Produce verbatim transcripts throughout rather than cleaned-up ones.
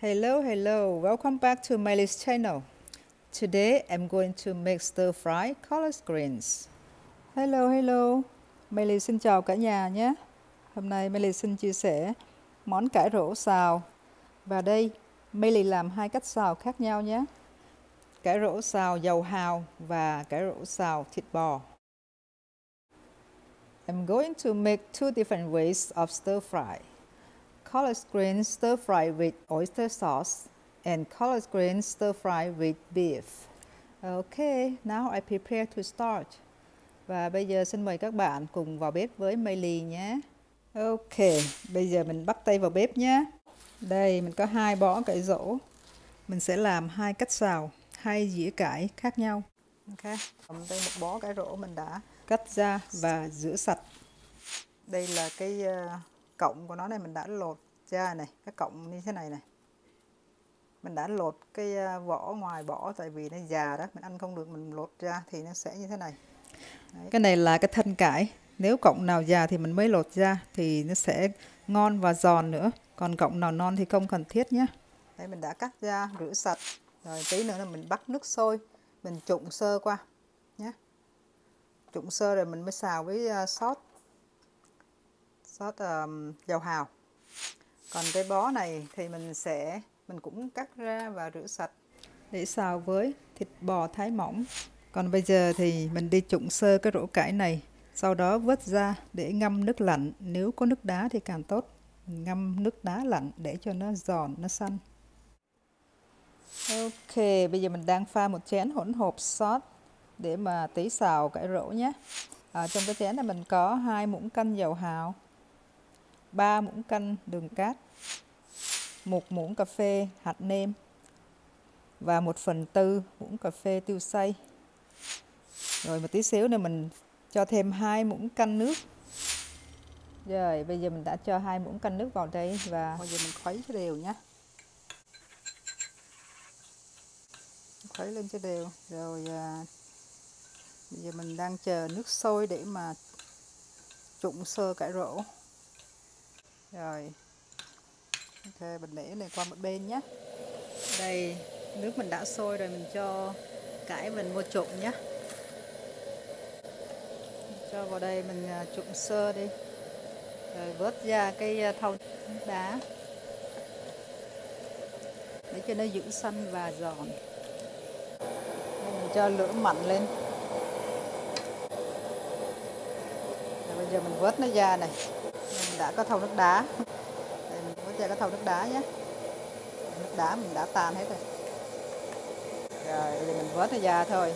Hello, hello, welcome back to Miley's channel. Today I'm going to make stir fry collard greens. Hello, hello, Miley xin chào cả nhà nhé. Hôm nay Miley xin chia sẻ món cải rổ xào. Và đây, Miley làm hai cách xào khác nhau nhé. Cải rổ xào dầu hào và cải rổ xào thịt bò. I'm going to make two different ways of stir fry. Collard greens stir fry with oyster sauce and collard greens stir fry with beef. Okay, now I prepare to start. Và bây giờ xin mời các bạn cùng vào bếp với Miley nhé. Ok, bây giờ mình bắt tay vào bếp nhé. Đây mình có hai bó cải rổ. Mình sẽ làm hai cách xào, hai dĩa cải khác nhau. Ok, đây một bó cải rổ mình đã cắt ra và rửa sạch. Đây là cái uh, cọng của nó này, mình đã lột ra này, cái cọng như thế này này. Mình đã lột cái uh, vỏ ngoài bỏ, tại vì nó già đó, mình ăn không được, mình lột ra thì nó sẽ như thế này. Đấy. Cái này là cái thân cải, nếu cọng nào già thì mình mới lột ra thì nó sẽ ngon và giòn nữa, còn cọng nào non thì không cần thiết nhé. Đấy, mình đã cắt ra, rửa sạch, rồi tí nữa là mình bắt nước sôi, mình trụng sơ qua nhé. Trụng sơ rồi mình mới xào với uh, sốt sốt uh, dầu hào. Còn cái bó này thì mình sẽ mình cũng cắt ra và rửa sạch để xào với thịt bò thái mỏng. Còn bây giờ thì mình đi trụng sơ cái rổ cải này, sau đó vớt ra để ngâm nước lạnh, nếu có nước đá thì càng tốt. Mình ngâm nước đá lạnh để cho nó giòn, nó xanh. Ok, bây giờ mình đang pha một chén hỗn hợp sốt để mà tí xào cải rổ nhé. Ở trong cái chén này mình có hai muỗng canh dầu hào, ba muỗng canh đường cát, một muỗng cà phê hạt nêm và một phần tư muỗng cà phê tiêu xay. Rồi một tí xíu nữa mình cho thêm hai muỗng canh nước. Rồi bây giờ mình đã cho hai muỗng canh nước vào đây và bây giờ mình khuấy cho đều nhé. Khuấy lên cho đều. Rồi à, bây giờ mình đang chờ nước sôi để mà trụng sơ cải rổ. Rồi ok, mình để này qua một bên nhé. Đây, nước mình đã sôi rồi, mình cho cải mình vô trụng nhé. Cho vào đây mình trụng sơ đi. Rồi vớt ra cái thau đá để cho nó giữ xanh và giòn. Đây, mình cho lửa mạnh lên. Rồi bây giờ mình vớt nó ra này. Mình đã có thau nước đá. Đây, mình vớt ra cái thau nước đá nhé. Nước đá mình đã tan hết rồi. Rồi bây giờ mình vớt nó ra thôi.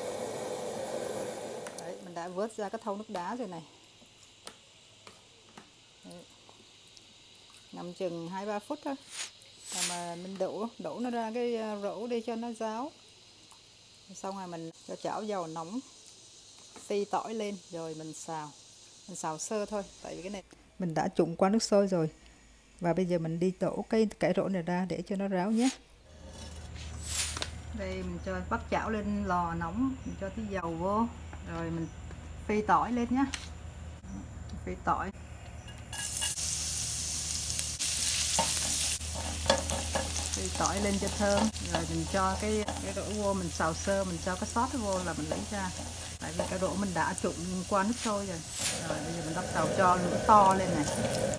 Đấy, mình đã vớt ra cái thau nước đá rồi này. Đấy. Ngâm chừng hai ba phút thôi. Rồi mà mình đổ đổ nó ra cái rổ đi cho nó ráo. Xong rồi mình cho chảo dầu nóng, phi tỏi lên rồi mình xào. Mình xào sơ thôi, tại vì cái này mình đã trụng qua nước sôi rồi. Và bây giờ mình đi đổ cái cải rổ này ra để cho nó ráo nhé. Đây mình cho bắt chảo lên lò nóng, mình cho tí dầu vô, rồi mình phi tỏi lên nhé. Phi tỏi. Phi tỏi lên cho thơm, rồi mình cho cái cái rổ vô, mình xào sơ, mình cho cái sốt vô là mình lấy ra. Tại vì cái rổ mình đã trụng qua nước sôi rồi. Rồi bây giờ mình bắt đầu cho lửa to lên này.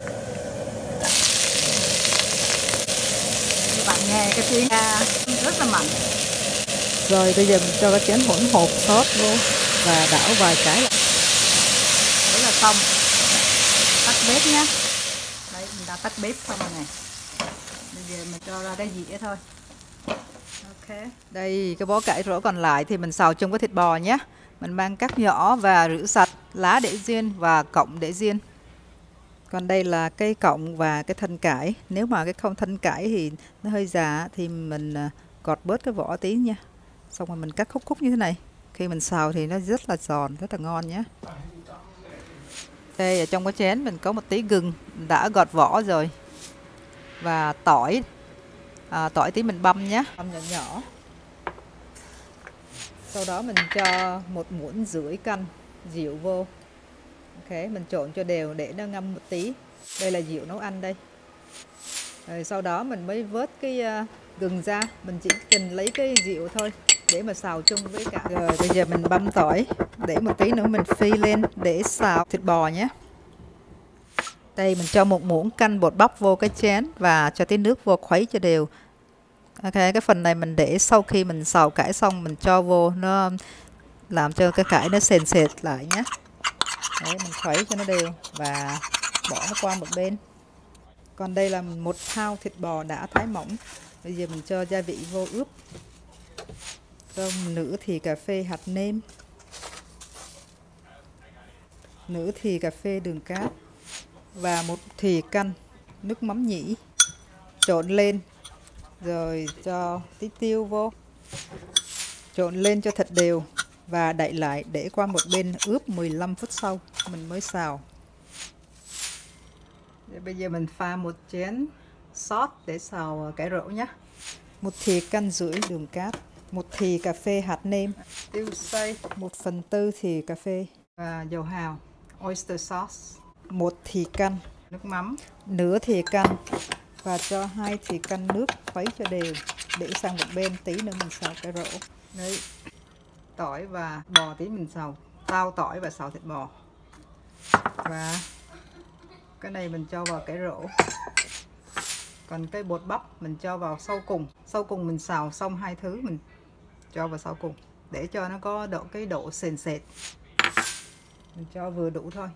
Các bạn nghe cái tiếng rất là mạnh. Rồi bây giờ mình cho cái chén hỗn hợp sốt vô và đảo vài cái lại. Đấy là xong. Tắt bếp nhé. Đấy, mình đã tắt bếp xong rồi này. Bây giờ mình cho ra cái dĩa thôi. Ok. Đây, cái bó cải rổ còn lại thì mình xào chung với thịt bò nhé. Mình mang cắt nhỏ và rửa sạch, lá để riêng và cọng để riêng. Còn đây là cái cọng và cái thân cải. Nếu mà cái không thân cải thì nó hơi già thì mình gọt bớt cái vỏ tí nha. Xong rồi mình cắt khúc khúc như thế này. Khi mình xào thì nó rất là giòn, rất là ngon nhé. Đây ở trong cái chén mình có một tí gừng đã gọt vỏ rồi. Và tỏi. À, tỏi tí mình băm nhé, băm nhỏ nhỏ. Sau đó mình cho một muỗng rưỡi canh rượu vô. Ok, mình trộn cho đều để nó ngâm một tí. Đây là rượu nấu ăn đây. Rồi sau đó mình mới vớt cái uh, gừng ra, mình chỉ cần lấy cái rượu thôi để mà xào chung với cả. Rồi bây giờ mình băm tỏi, để một tí nữa mình phi lên để xào thịt bò nhé. Đây mình cho một muỗng canh bột bắp vô cái chén và cho tí nước vô khuấy cho đều. Ok, cái phần này mình để sau khi mình xào cải xong mình cho vô, nó làm cho cái cải nó sền sệt lại nhé. Đấy, mình khuấy cho nó đều và bỏ nó qua một bên. Còn đây là một thao thịt bò đã thái mỏng. Bây giờ mình cho gia vị vô ướp. Cho nửa thìa cà phê hạt nêm, nửa thìa cà phê đường cát và một thìa canh nước mắm nhĩ. Trộn lên rồi cho tí tiêu vô, trộn lên cho thật đều và đậy lại để qua một bên ướp mười lăm phút sau mình mới xào. Để bây giờ mình pha một chén sốt để xào cải rỗ nhé. Một thìa canh rưỡi đường cát, một thìa cà phê hạt nêm, tiêu xay, một phần tư thìa cà phê và dầu hào, oyster sauce, một thìa canh, nước mắm, nửa thìa canh và cho hai thìa canh nước khuấy cho đều để sang một bên, tí nữa mình xào cải rỗ. Đấy, tỏi và bò tí mình xào, tao tỏi và xào thịt bò. Và cái này mình cho vào cải rỗ. Còn cái bột bắp mình cho vào sau cùng. Sau cùng mình xào xong hai thứ mình cho vào sau cùng để cho nó có độ cái độ sền sệt. Mình cho vừa đủ thôi.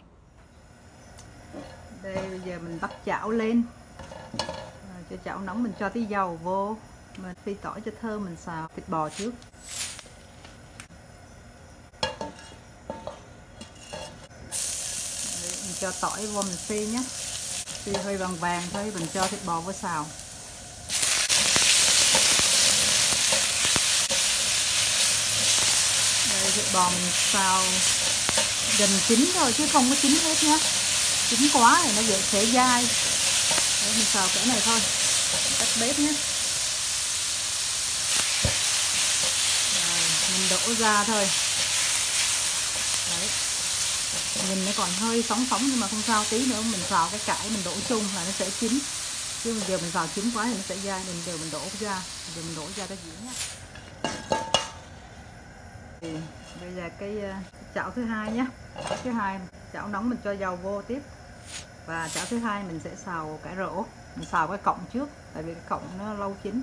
Đây bây giờ mình bắt chảo lên. À, cho chảo nóng mình cho tí dầu vô. Mình phi tỏi cho thơm, mình xào thịt bò trước. Đấy, mình cho tỏi vô mình phi nhé. Phi hơi vàng vàng thôi, mình cho thịt bò vô xào. Đây, thịt bò mình xào gần chín thôi chứ không có chín hết nhé. Chín quá thì nó dễ sẽ dai. Đấy, mình xào cỡ này thôi, tắt bếp nhé. Rồi, mình đổ ra thôi. Đấy, nhìn nó còn hơi sóng sóng nhưng mà không sao, tí nữa mình xào cái cải mình đổ chung là nó sẽ chín. Chứ bây giờ mình xào chín quá thì nó sẽ dai, mình đều mình đổ ra, giờ mình đổ ra cái dĩa nhé. Thì bây giờ cái chảo thứ hai nhé. Thứ hai chảo nóng mình cho dầu vô tiếp. Và chảo thứ hai mình sẽ xào cải rỗ. Mình xào cái cọng trước, tại vì cái cọng nó lâu chín.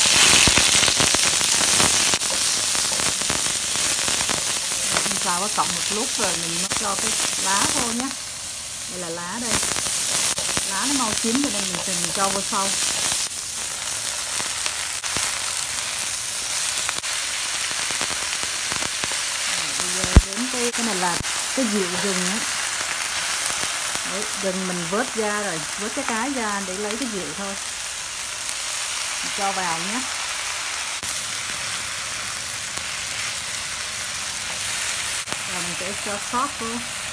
Mình xào cái cọng một lúc rồi mình mới cho cái lá vô nhé. Đây là lá đây. Lá nó mau chín cho nên mình sẽ mình cho vô sau. Rồi, bây giờ đến cái cái này là cái rượu gừng á. Đấy, gừng mình vớt ra rồi, vớt cái cái ra để lấy cái rượu thôi. Mình cho vào nhé. Rồi mình sẽ cho sốt vô.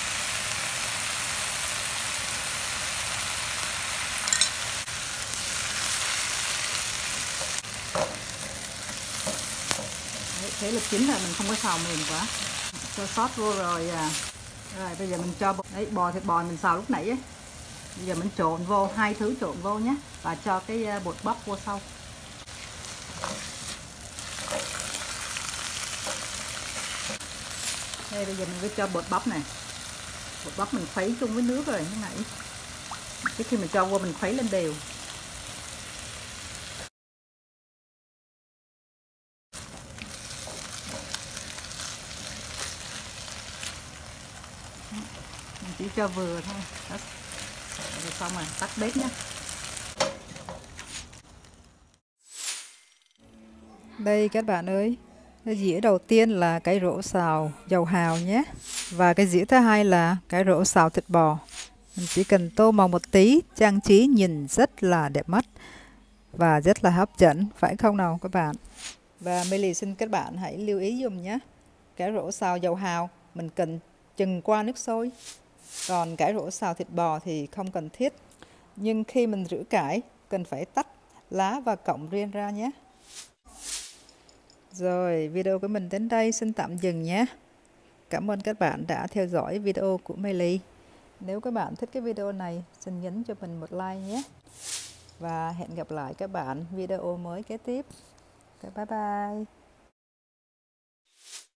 Đấy, thế là chín rồi, mình không có xào mềm quá. Cho sốt vô rồi à. Rồi bây giờ mình cho đấy, bò thịt bò mình xào lúc nãy ấy. Bây giờ mình trộn vô, hai thứ trộn vô nhé. Và cho cái bột bắp vô sau. Đây bây giờ mình mới cho bột bắp này. Bột bắp mình khuấy chung với nước rồi lúc nãy. Trước khi mình cho vô mình khuấy lên đều. Mình chỉ cho vừa thôi. Đó. Rồi xong rồi, tắt bếp nhé. Đây các bạn ơi, cái dĩa đầu tiên là cái rổ xào dầu hào nhé. Và cái dĩa thứ hai là cái rổ xào thịt bò. Mình chỉ cần tô màu một tí, trang trí nhìn rất là đẹp mắt và rất là hấp dẫn, phải không nào các bạn? Và Milly xin các bạn hãy lưu ý dùm nhé. Cái rổ xào dầu hào mình cần chừng qua nước sôi. Còn cái rổ xào thịt bò thì không cần thiết. Nhưng khi mình rửa cải, cần phải tách lá và cọng riêng ra nhé. Rồi, video của mình đến đây xin tạm dừng nhé. Cảm ơn các bạn đã theo dõi video của Milly. Nếu các bạn thích cái video này, xin nhấn cho mình một like nhé. Và hẹn gặp lại các bạn video mới kế tiếp. Okay, bye bye.